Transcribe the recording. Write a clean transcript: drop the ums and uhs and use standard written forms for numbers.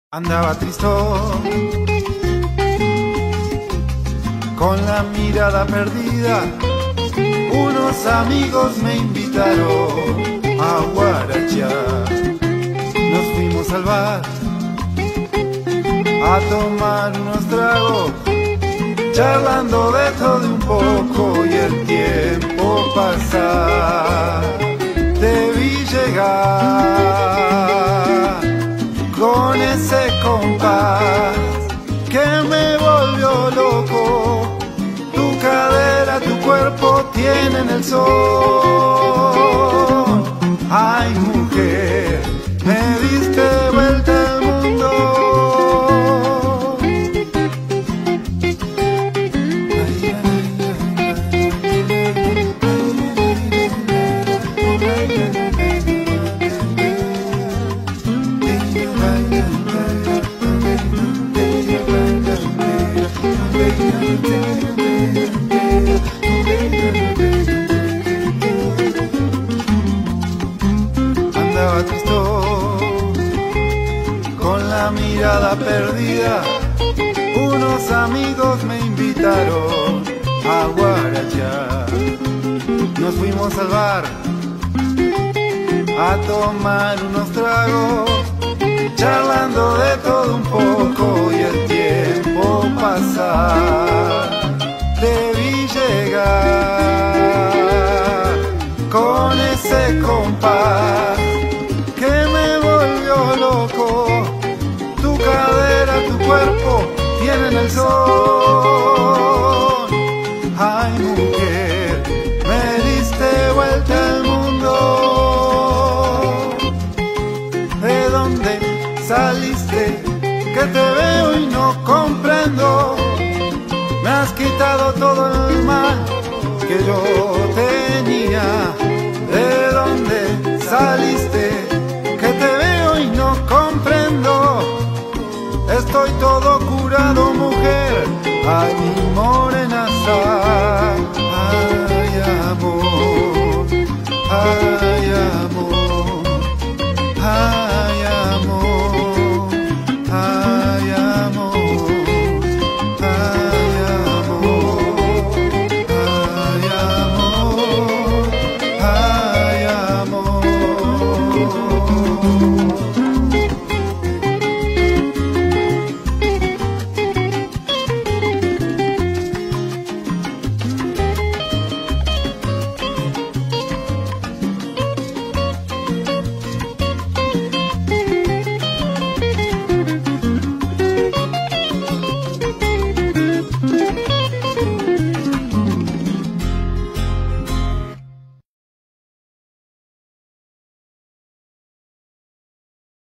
Andaba tristón, con la mirada perdida. Unos amigos me invitaron a guarachar. Nos fuimos al bar a tomar unos tragos, charlando de todo un poco y el tiempo pasar. Te vi llegar con ese compás que me volvió loco. Tu cadera, tu cuerpo tienen el sol. Ay, mujer, me diste vuelta al mundo. Andaba tristón, con la mirada perdida. Unos amigos me invitaron a guarachar. Nos fuimos al bar a tomar unos tragos, charlando de todo un poco y el tiempo pasar. Te vi llegar con ese compás que me volvió loco. Tu cadera, tu cuerpo tienen el sol. Ay, mujer, me diste vuelta al mundo. ¿De dónde saliste? Que te veo y no comprendo. Me has quitado todo el mal que yo tenía. ¿De dónde saliste?